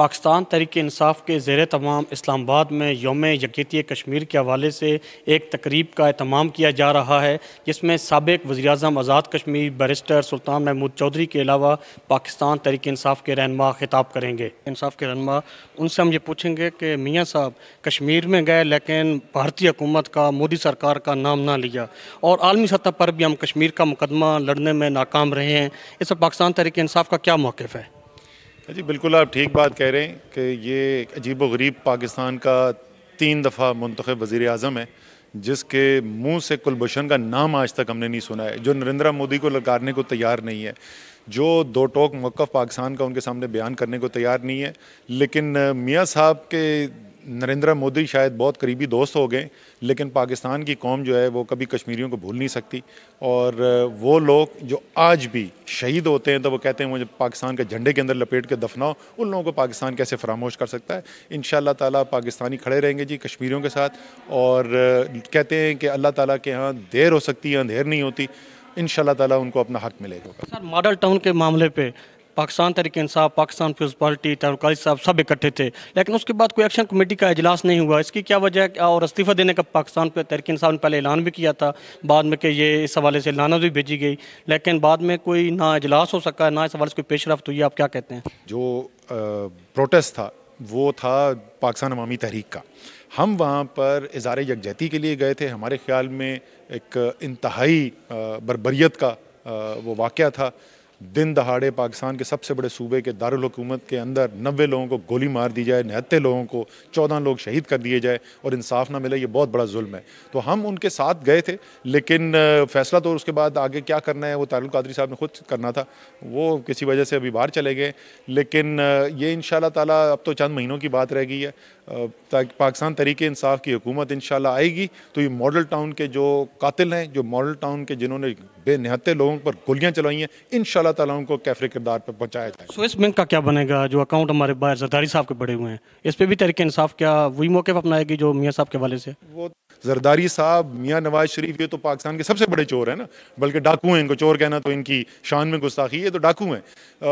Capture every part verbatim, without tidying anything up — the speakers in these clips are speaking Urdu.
پاکستان تحریک انصاف کے زیر تمام اسلام آباد میں یوم یکجہتی کشمیر کے حوالے سے ایک تقریب کا اہتمام کیا جا رہا ہے، جس میں سابق وزیر اعظم آزاد کشمیر بیرسٹر سلطان محمود چودھری کے علاوہ پاکستان تحریک انصاف کے رہنما خطاب کریں گے۔ انصاف کے رہنما، ان سے ہم یہ پوچھیں گے کہ میاں صاحب کشمیر میں گئے لیکن بھارتی حکومت کا، مودی سرکار کا نام نہ لیا، اور عالمی سطح پر بھی ہم کشمیر کا مقدمہ لڑنے میں ناکام رہے ہیں، اس پر پاکستان تحریک انصاف کا کیا موقف ہے؟ جی بالکل، آپ ٹھیک بات کہہ رہے ہیں کہ یہ عجیب و غریب پاکستان کا تین دفعہ منتخب وزیر اعظم ہے جس کے منہ سے کلبھوشن کا نام آج تک ہم نے نہیں سنا ہے، جو نریندر مودی کو للکارنے کو تیار نہیں ہے، جو دو ٹوک موقف پاکستان کا ان کے سامنے بیان کرنے کو تیار نہیں ہے۔ لیکن میاں صاحب کے نریندر مودی شاید بہت قریبی دوست ہو گئے، لیکن پاکستان کی قوم جو ہے وہ کبھی کشمیریوں کو بھول نہیں سکتی، اور وہ لوگ جو آج بھی شہید ہوتے ہیں تو وہ کہتے ہیں مجھے پاکستان کے جھنڈے کے اندر لپیٹ کے دفناؤ، ان لوگوں کو پاکستان کیسے فراموش کر سکتا ہے۔ انشاءاللہ تعالیٰ پاکستانی کھڑے رہیں گے جی کشمیریوں کے ساتھ، اور کہتے ہیں کہ اللہ تعالیٰ کے ہاں دیر ہو سکتی ہے اندھیر نہیں ہوتی، انشاءاللہ تعالیٰ ان کو اپنا حق ملے گا۔ سر، ماڈل ٹاؤن کے معاملے پہ پاکستان تحریک انصاف، پاکستان پیپلز پارٹی، ترقی صاحب سب اکٹھے تھے، لیکن اس کے بعد کوئی ایکشن کمیٹی کا اجلاس نہیں ہوا، اس کی کیا وجہ ہے؟ اور استعفیٰ دینے کا پاکستان پہ تحریک انصاف نے پہلے اعلان بھی کیا تھا، بعد میں کہ یہ اس حوالے سے اعلانات بھی بھیجی گئی، لیکن بعد میں کوئی نہ اجلاس ہو سکا، نہ اس حوالے سے کوئی پیش رفت ہوئی، آپ کیا کہتے ہیں؟ جو پروٹیسٹ تھا وہ تھا پاکستان عوامی تحریک کا، ہم وہاں پر اظہار یکجہتی کے لیے گئے تھے۔ ہمارے خیال میں ایک انتہائی بربریت کا وہ واقعہ تھا، دن دہاڑے پاکستان کے سب سے بڑے صوبے کے دارالحکومت کے اندر نوے لوگوں کو گولی مار دی جائے، نہتے لوگوں کو، چودہ لوگ شہید کر دیے جائے اور انصاف نہ ملے، یہ بہت بڑا ظلم ہے۔ تو ہم ان کے ساتھ گئے تھے، لیکن فیصلہ تو اس کے بعد آگے کیا کرنا ہے وہ طاہر القادری صاحب نے خود کرنا تھا، وہ کسی وجہ سے ابھی باہر چلے گئے، لیکن یہ انشاءاللہ تعالیٰ اب تو چند مہینوں کی بات رہ گئی ہے، پاکستان تحریک انصاف کی حکومت انشاءاللہ آئے گی تو یہ ماڈل ٹاؤن کے جو قاتل ہیں، جو ماڈل ٹاؤن کے جنہوں نے بے نہتے لوگوں پر گولیاں چلائی ہیں، انشاءاللہ تعالیٰ ان کو کیفر کردار پر پہنچایا جائے۔ سوئس بینک کا کیا بنے گا جو اکاؤنٹ ہمارے باہر زرداری صاحب کے بڑے ہوئے ہیں، اس پہ بھی تحریک انصاف کیا وہی موقف اپنائے گی جو میاں صاحب کے حوالے سے؟ وہ زرداری صاحب، میاں نواز شریف، یہ تو پاکستان کے سب سے بڑے چور ہیں نا، بلکہ ڈاکو ہیں، ان کو چور کہنا تو ان کی شان میں گستاخی ہے، تو ڈاکو ہیں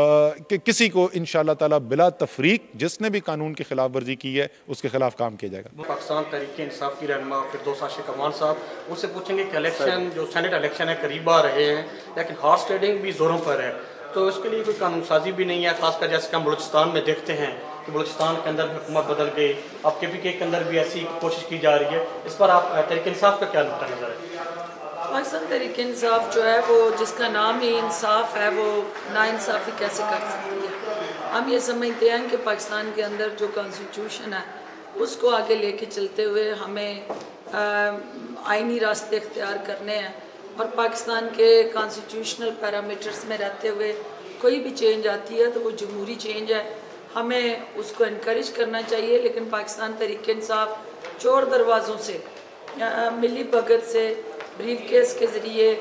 کہ کسی کو انشاءاللہ تعالیٰ بلا تفریق جس نے بھی قانون کی خلاف ورزی کی ہے اس کے خلاف کام کیا جائے گا۔ پاکستان تحریک انصاف کی رہنما فردوس عاشق امان صاحب، ان سے پوچھیں گے کہ الیکشن جو سینٹ الیکشن ہے قریب آ رہے ہیں، لیکن ہارس ٹریڈنگ بھی زوروں پر ہے، تو اس کے لیے کوئی قانون سازی بھی نہیں ہے، خاص کر جیسے کہ ہم بلوچستان میں دیکھتے ہیں کہ بلوچستان کے اندر بھی حکومت بدل گئی، اب کے پی کے کے اندر بھی ایسی کوشش کی جا رہی ہے، اس پر آپ تحریک انصاف کا کیا نقطہ نظر ہے؟ پاکستان تحریک انصاف جو ہے وہ جس کا نام ہی انصاف ہے، وہ نا انصافی کیسے کر سکتی ہے؟ ہم یہ سمجھتے ہیں کہ پاکستان کے اندر جو کانسٹیٹیوشن ہے اس کو آگے لے کے چلتے ہوئے ہمیں آئینی راستے اختیار کرنے ہیں، اور پاکستان کے کانسٹیٹیوشنل پیرامیٹرز میں رہتے ہوئے کوئی بھی چینج آتی ہے تو وہ جمہوری چینج ہے، ہمیں اس کو انکریج کرنا چاہیے، لیکن پاکستان تحریک انصاف چور دروازوں سے، ملی بھگت سے، بریف کیس کے ذریعے،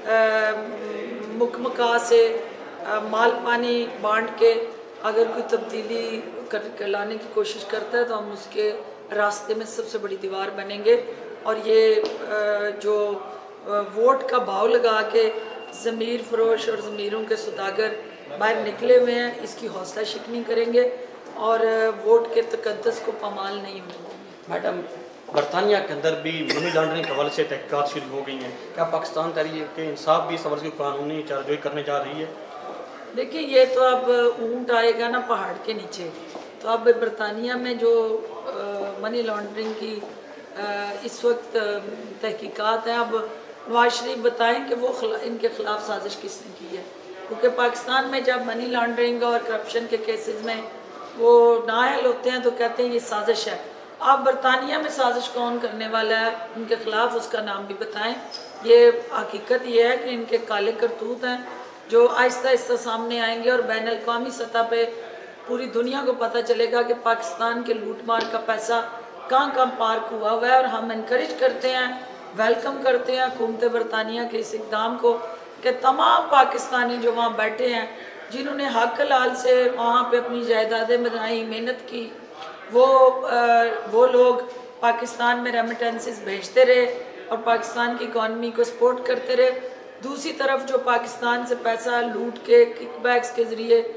مکمکا سے، مال پانی بانٹ کے اگر کوئی تبدیلی کر لانے کی کوشش کرتا ہے تو ہم اس کے راستے میں سب سے بڑی دیوار بنیں گے، اور یہ جو ووٹ کا بھاؤ لگا کے ضمیر فروش اور ضمیروں کے سوداگر باہر نکلے ہوئے ہیں، اس کی حوصلہ شکنی کریں گے اور ووٹ کے تقدس کو پامال نہیں ہونے دیں گے۔ میڈم، برطانیہ کے اندر بھی منی لانڈرنگ کے حوالے سے تحقیقات شروع ہو گئی ہیں، کیا پاکستان تحریک انصاف بھی اس حوالے سے قانونی چارجوئی کرنے جا رہی ہے؟ دیکھیں، یہ تو اب اونٹ آئے گا نا پہاڑ کے نیچے، تو اب برطانیہ میں جو منی لانڈرنگ کی اس وقت تحقیقات ہیں، اب نواز شریف بتائیں کہ وہ ان کے خلاف سازش کس نے کی ہے، کیونکہ پاکستان میں جب منی لانڈرنگ اور کرپشن کے کیسز میں وہ نااہل ہوتے ہیں تو کہتے ہیں یہ سازش ہے۔ آپ برطانیہ میں سازش کون کرنے والا ہے، ان کے خلاف اس کا نام بھی بتائیں۔ یہ حقیقت یہ ہے کہ ان کے کالے کرتوت ہیں جو آہستہ آہستہ سامنے آئیں گے، اور بین الاقوامی سطح پہ پوری دنیا کو پتہ چلے گا کہ پاکستان کے لوٹ مار کا پیسہ کہاں کہاں پارک ہوا ہوا ہے، اور ہم انکریج کرتے ہیں، ویلکم کرتے ہیں حکومت برطانیہ کے اس اقدام کو کہ تمام پاکستانی جو وہاں بیٹھے ہیں، جنہوں نے حق حلال سے وہاں پہ اپنی جائیدادیں بنائی، محنت کی، وہ وہ لوگ پاکستان میں ریمیٹنسز بھیجتے رہے اور پاکستان کی اکانومی کو سپورٹ کرتے رہے۔ دوسری طرف جو پاکستان سے پیسہ لوٹ کے کک بیکس کے ذریعے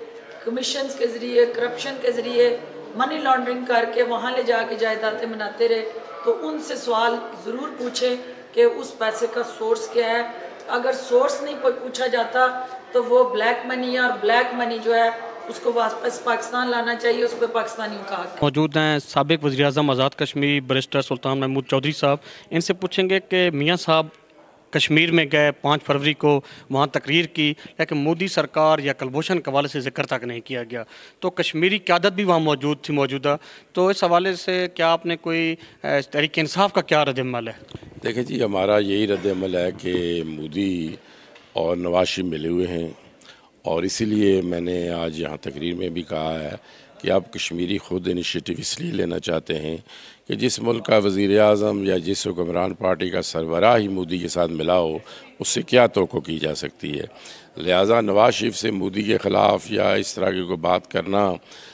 کمیشنز کے ذریعے، کرپشن کے ذریعے منی لانڈرنگ کر کے وہاں لے جا کے جائیدادیں بناتے رہے، تو ان سے سوال ضرور پوچھیں کہ اس پیسے کا سورس کیا ہے. اگر سورس نہیں پوچھا جاتا تو وہ بلیک منی اور بلیک منی جو ہے اس کو واپس پاکستان لانا چاہیے، اس پہ پاکستانیوں کا حق ہے. موجود ہیں سابق وزیر اعظم آزاد کشمیری بیرسٹر سلطان محمود چودھری صاحب. ان سے پوچھیں گے کہ میاں صاحب کشمیر میں گئے پانچ فروری کو، وہاں تقریر کی، لیکن مودی سرکار یا کلبھوشن کے حوالے سے ذکر تک نہیں کیا گیا. تو کشمیری قیادت بھی وہاں موجود تھی موجودہ، تو اس حوالے سے کیا آپ نے کوئی تحریک انصاف کا کیا رد عمل ہے؟ دیکھیں جی، ہمارا یہی رد عمل ہے کہ مودی اور نواز شریف ملے ہوئے ہیں، اور اسی لیے میں نے آج یہاں تقریر میں بھی کہا ہے کہ آپ کشمیری خود انیشیٹو اس لیے لینا چاہتے ہیں کہ جس ملک کا وزیر اعظم یا جس حکمران پارٹی کا سربراہ ہی مودی کے ساتھ ملا ہو، اس سے کیا توقع کی جا سکتی ہے. لہٰذا نواز شریف سے مودی کے خلاف یا اس طرح کی کوئی بات کرنا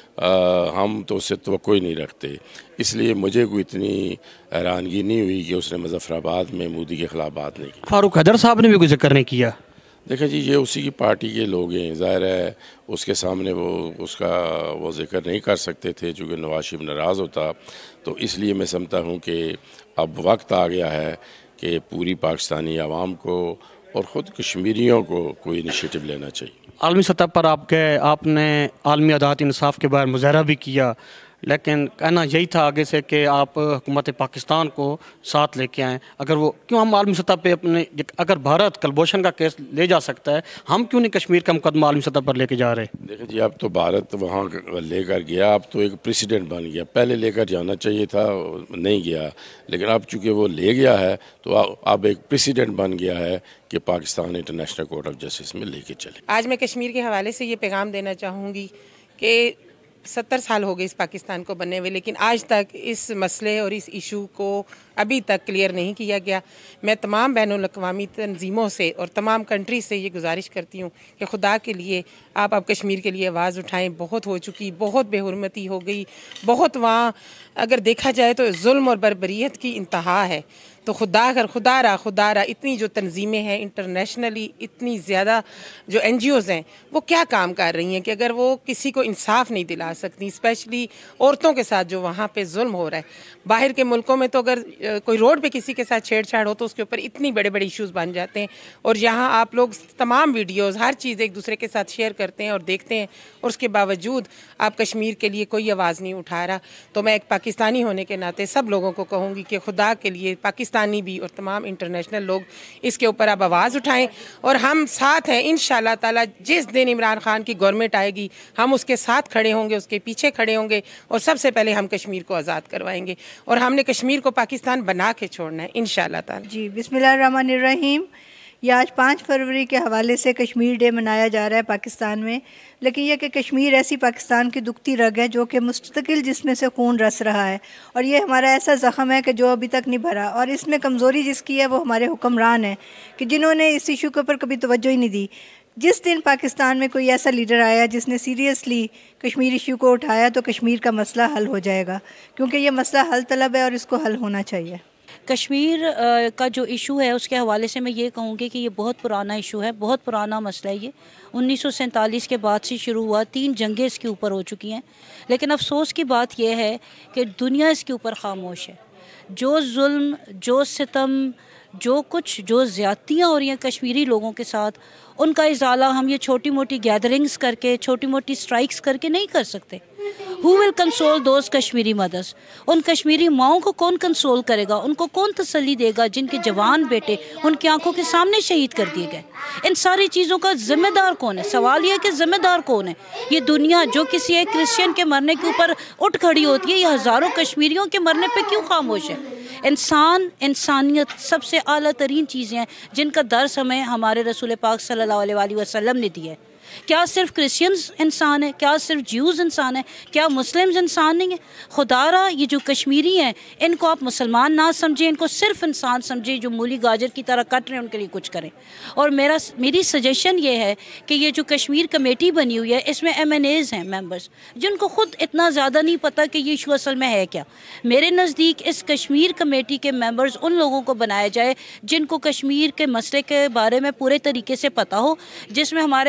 ہم تو اس سے توقع ہی نہیں رکھتے. اس لیے مجھے کوئی اتنی حیرانگی نہیں ہوئی کہ اس نے مظفر آباد میں مودی کے خلاف بات نہیں کی. فاروق حیدر صاحب نے بھی کوئی ذکر نہیں کیا. دیکھیں جی، یہ اسی کی پارٹی کے لوگ ہیں، ظاہر ہے اس کے سامنے وہ اس کا وہ ذکر نہیں کر سکتے تھے چونکہ نواز شریف ناراض ہوتا. تو اس لیے میں سمجھتا ہوں کہ اب وقت آ گیا ہے کہ پوری پاکستانی عوام کو اور خود کشمیریوں کو کوئی انیشیٹو لینا چاہیے. عالمی سطح پر آپ گئے، آپ نے عالمی عدالت انصاف کے باہر مظاہرہ بھی کیا، لیکن کہنا یہی تھا آگے سے کہ آپ حکومت پاکستان کو ساتھ لے کے آئیں. اگر وہ کیوں ہم عالمی سطح پہ اپنے اگر بھارت کلبھوشن کا کیس لے جا سکتا ہے، ہم کیوں نہیں کشمیر کا مقدمہ عالمی سطح پر لے کے جا رہے؟ دیکھیں جی، اب تو بھارت وہاں لے کر گیا، اب تو ایک پریسیڈنٹ بن گیا. پہلے لے کر جانا چاہیے تھا، نہیں گیا، لیکن اب چونکہ وہ لے گیا ہے تو اب ایک پریسیڈنٹ بن گیا ہے کہ Pakistan International Court of Justice میں لے کے چلے. آج میں کشمیر کے حوالے سے یہ پیغام دینا چاہوں گی کہ ستر سال ہو گئے اس پاکستان کو بننے ہوئے، لیکن آج تک اس مسئلے اور اس ایشو کو ابھی تک کلیئر نہیں کیا گیا. میں تمام بین الاقوامی تنظیموں سے اور تمام کنٹری سے یہ گزارش کرتی ہوں کہ خدا کے لیے آپ اب کشمیر کے لیے آواز اٹھائیں. بہت ہو چکی، بہت بے حرمتی ہو گئی، بہت وہاں اگر دیکھا جائے تو ظلم اور بربریت کی انتہا ہے. تو خدا کر خدا را خدا را اتنی جو تنظیمیں ہیں انٹرنیشنلی، اتنی زیادہ جو این جی اوز ہیں، وہ کیا کام کر رہی ہیں کہ اگر وہ کسی کو انصاف نہیں دلا سکتی، اسپیشلی عورتوں کے ساتھ جو وہاں پہ ظلم ہو رہا ہے. باہر کے ملکوں میں تو اگر کوئی روڈ پہ کسی کے ساتھ چھیڑ چھاڑ ہو تو اس کے اوپر اتنی بڑے بڑے ایشوز بن جاتے ہیں، اور یہاں آپ لوگ تمام ویڈیوز ہر چیز ایک دوسرے کے ساتھ شیئر کرتے ہیں اور دیکھتے ہیں، اور اس کے باوجود آپ کشمیر کے لیے کوئی آواز نہیں اٹھا رہا. تو میں ایک پاکستانی ہونے کے ناطے سب لوگوں کو کہوں گی کہ خدا کے لیے پاکستانی بھی اور تمام انٹرنیشنل لوگ اس کے اوپر اب آواز اٹھائیں، اور ہم ساتھ ہیں انشاءاللہ تعالی. جس دن عمران خان کی گورنمنٹ آئے گی ہم اس کے ساتھ کھڑے ہوں گے، اس کے پیچھے کھڑے ہوں گے، اور سب سے پہلے ہم کشمیر کو آزاد کروائیں گے، اور ہم نے کشمیر کو پاکستان بنا کے چھوڑنا ہے انشاءاللہ تعالی. جی بسم اللہ الرحمن الرحیم. یہ آج پانچ فروری کے حوالے سے کشمیر ڈے منایا جا رہا ہے پاکستان میں، لیکن یہ کہ کشمیر ایسی پاکستان کی دکھتی رگ ہے جو کہ مستقل جس میں سے خون رس رہا ہے، اور یہ ہمارا ایسا زخم ہے کہ جو ابھی تک نہیں بھرا. اور اس میں کمزوری جس کی ہے وہ ہمارے حکمران ہیں کہ جنہوں نے اس ایشو کے اوپر کبھی توجہ ہی نہیں دی. جس دن پاکستان میں کوئی ایسا لیڈر آیا جس نے سیریسلی کشمیر ایشو کو اٹھایا تو کشمیر کا مسئلہ حل ہو جائے گا، کیونکہ یہ مسئلہ حل طلب ہے اور اس کو حل ہونا چاہیے. کشمیر کا جو ایشو ہے اس کے حوالے سے میں یہ کہوں گی کہ یہ بہت پرانا ایشو ہے، بہت پرانا مسئلہ ہے. یہ انیس سو سینتالیس کے بعد سے شروع ہوا، تین جنگیں اس کے اوپر ہو چکی ہیں، لیکن افسوس کی بات یہ ہے کہ دنیا اس کے اوپر خاموش ہے. جو ظلم، جو ستم، جو کچھ جو زیادتیاں ہو رہی ہیں کشمیری لوگوں کے ساتھ، ان کا ازالہ ہم یہ چھوٹی موٹی گیدرنگز کر کے، چھوٹی موٹی سٹرائکس کر کے نہیں کر سکتے. Who will console those Kashmiri مدرس؟ ان کشمیری ماؤں کو کون کنسول کرے گا؟ ان کو کون تسلی دے گا جن کے جوان بیٹے ان کی آنکھوں کے سامنے شہید کر دیے گئے؟ ان ساری چیزوں کا ذمہ دار کون ہے؟ سوال یہ ہے کہ ذمہ دار کون ہے؟ یہ دنیا جو کسی ایک کرسچین کے مرنے کے اوپر اٹھ کھڑی ہوتی ہے، یہ ہزاروں کشمیریوں کے مرنے پہ کیوں خاموش ہے؟ انسان، انسانیت سب سے اعلیٰ ترین چیزیں ہیں جن کا درس ہمیں ہمارے رسول پاک صلی اللہ علیہ وآلہ وسلم نے دیا ہے. کیا صرف کرسچنز انسان ہیں؟ کیا صرف جیوز انسان ہیں؟ کیا مسلمز انسان نہیں ہیں؟ خدا را یہ جو کشمیری ہیں ان کو آپ مسلمان نہ سمجھیں، ان کو صرف انسان سمجھیں جو مولی گاجر کی طرح کٹ رہے ہیں، ان کے لیے کچھ کریں. اور میرا میری سجیشن یہ ہے کہ یہ جو کشمیر کمیٹی بنی ہوئی ہے اس میں ایم این ایز ہیں، ممبرز، جن کو خود اتنا زیادہ نہیں پتہ کہ یہ ایشو اصل میں ہے کیا. میرے نزدیک اس کشمیر کمیٹی کے ممبرز ان لوگوں کو بنایا جائے جن کو کشمیر کے مسئلے کے بارے میں پورے طریقے سے پتہ ہو، جس میں ہمارے سابق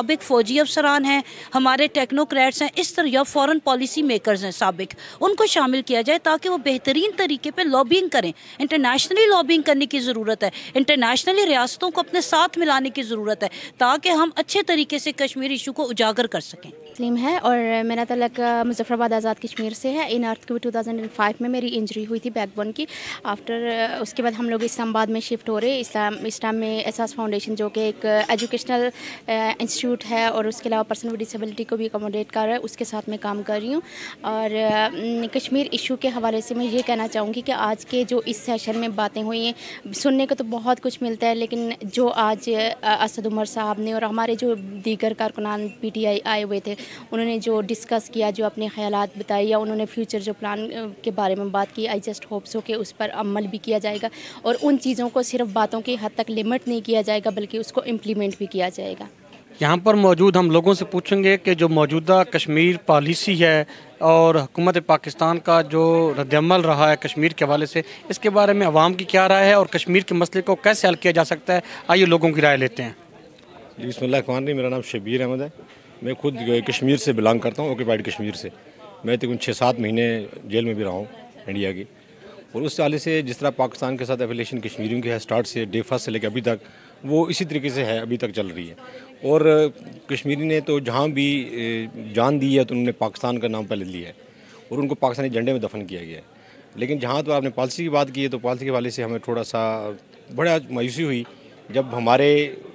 سابق فوجی افسران ہیں, ہمارے ٹیکنوکریٹس ہیں, اس طرح یا فورن پالیسی میکرز ہیں سابق, ان کو شامل کیا جائے تاکہ وہ بہترین طریقے پہ لابینگ کریں. انٹرنیشنلی لابینگ کرنے کی ضرورت ہے, انٹرنیشنلی ریاستوں کو اپنے ساتھ ملانے کی ضرورت ہے تاکہ ہم اچھے طریقے سے کشمیر ایشو کو اجاگر کر سکیں. تسلیم ہے اور میرا تعلق مظفر آباد آزاد کشمیر سے ہے. In earthquake two thousand and five میں میری انجری ہوئی تھی بیک بون کی. آفٹر اس کے بعد ہم لوگ اسلام آباد میں شفٹ ہو رہے. اسلام اسلام میں احساس فاؤنڈیشن جو کہ ایک ایجوکیشنل انسٹیٹیوٹ ہے اور اس کے علاوہ پرسن ود ڈسیبلٹی کو بھی اکوموڈیٹ کر رہا ہے, اس کے ساتھ میں کام کر رہی ہوں. اور کشمیر ایشو کے حوالے سے میں یہ کہنا چاہوں گی کہ آج کے جو اس سیشن میں باتیں ہوئی ہیں, سننے کو تو بہت کچھ ملتا ہے, لیکن جو آج اسد عمر صاحب نے اور ہمارے جو دیگر کارکنان پی ٹی آئی آئے ہوئے تھے, انہوں نے جو ڈسکس کیا, جو اپنے خیالات بتائے یا انہوں نے فیوچر جو پلان کے بارے میں بات کی, آئی جسٹ ہوپ سو کہ اس پر عمل بھی کیا جائے گا اور ان چیزوں کو صرف باتوں کی حد تک لمٹ نہیں کیا جائے گا بلکہ اس کو امپلیمنٹ بھی کیا جائے گا. یہاں پر موجود ہم لوگوں سے پوچھیں گے کہ جو موجودہ کشمیر پالیسی ہے اور حکومت پاکستان کا جو رد عمل رہا ہے کشمیر کے حوالے سے, اس کے بارے میں عوام کی کیا رائے ہے اور کشمیر کے مسئلے کو کیسے حل کیا جا سکتا ہے, آئیے لوگوں کی رائے لیتے ہیں. جی بسم اللہ الرحمن الرحیم. میرا نام شبیر احمد ہے. میں خود کشمیر سے بلانگ کرتا ہوں, آکوپائڈ کشمیر سے. میں تقریباً چھ سات مہینے جیل میں بھی رہا ہوں انڈیا کی, اور اس حوالے سے جس طرح پاکستان کے ساتھ ایفیلیشن کشمیریوں کی ہے اسٹارٹ سے ڈے فرسٹ سے لے کے ابھی تک, وہ اسی طریقے سے ہے, ابھی تک چل رہی ہے. اور کشمیری نے تو جہاں بھی جان دی ہے تو انہوں نے پاکستان کا نام پہلے لیا ہے اور ان کو پاکستانی جھنڈے میں دفن کیا گیا ہے. لیکن جہاں تو آپ نے پالیسی کی بات کی ہے تو پالیسی کے حوالے سے ہمیں تھوڑا سا بڑا مایوسی ہوئی جب ہمارے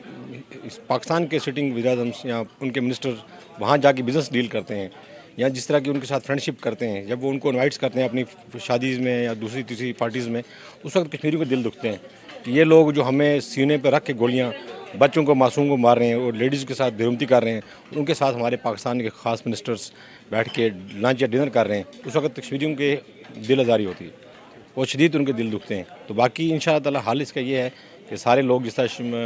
پاکستان کے سٹنگ وزیر اعظم یا ان کے منسٹر وہاں جا کے بزنس ڈیل کرتے ہیں یا جس طرح کی ان کے ساتھ فرینڈ شپ کرتے ہیں, جب وہ ان کو انوائٹس کرتے ہیں اپنی شادیز میں یا دوسری تیسری پارٹیز میں, اس وقت کشمیریوں کے دل دکھتے ہیں کہ یہ لوگ جو ہمیں سینے پہ رکھ کے گولیاں بچوں کو معصوم کو مار رہے ہیں اور لیڈیز کے ساتھ بے رحمتی کر رہے ہیں, اور ان کے ساتھ ہمارے پاکستان کے خاص منسٹرز بیٹھ کے لنچ یا ڈنر کر رہے ہیں, اس وقت کشمیریوں کے دل آزاری ہوتی ہے, بہت شدید ان کے دل دکھتے ہیں. تو باقی ان شاء اللہ تعالیٰ حال اس کا یہ ہے کہ سارے لوگ جس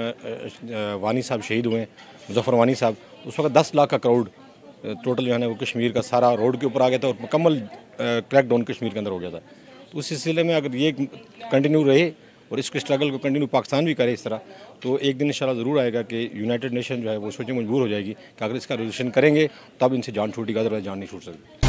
طرح وانی صاحب شہید ہوئے ہیں, مظفر وانی صاحب, اس وقت دس لاکھ کا کراؤڈ ٹوٹل جو ہے نا وہ کشمیر کا سارا روڈ کے اوپر آ گیا تھا اور مکمل کریک ڈاؤن کشمیر کے اندر ہو گیا تھا. تو اس سلسلے میں اگر یہ کنٹینیو رہے اور اس کے اسٹرگل کو کنٹینیو پاکستان بھی کرے اس طرح, تو ایک دن انشاءاللہ ضرور آئے گا کہ یونائٹڈ نیشن جو ہے وہ سوچیں مجبور ہو جائے گی کہ اگر اس کا ریزولوشن کریں گے تب ان سے جان چھوٹے گا, ادروائز جان نہیں چھوٹ سکتی.